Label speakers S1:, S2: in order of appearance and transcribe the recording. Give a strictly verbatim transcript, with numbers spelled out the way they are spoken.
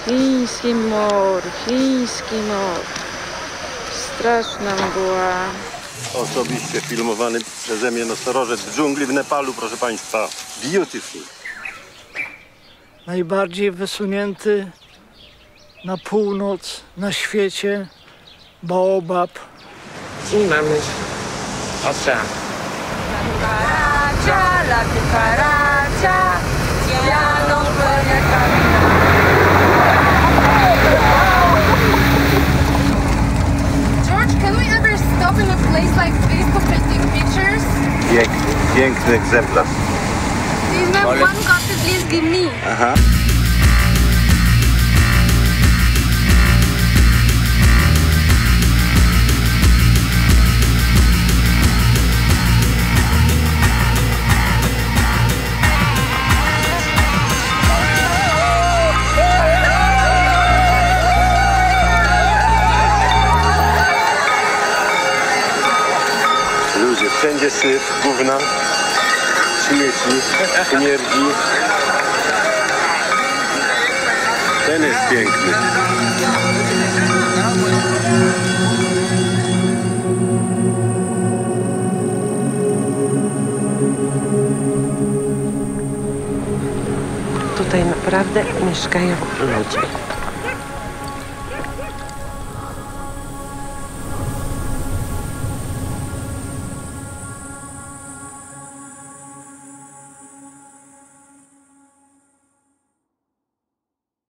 S1: Chiński mur, chiński mur. Straszna mgła.
S2: Osobiście filmowany przeze mnie nosorożec w dżungli w Nepalu, proszę Państwa. Beautiful.
S3: Najbardziej wysunięty na północ na świecie baobab.
S4: I mamy ocean.
S5: George, can we ever stop in a place like this to take pictures?
S2: Piękny, piękny egzemplarz.
S5: This man one copy, please give me.
S2: Aha. Ludzie, wszędzie syf, gówna, śmieci, śmierdzi. Ten jest piękny.
S4: Tutaj naprawdę mieszkają ludzie.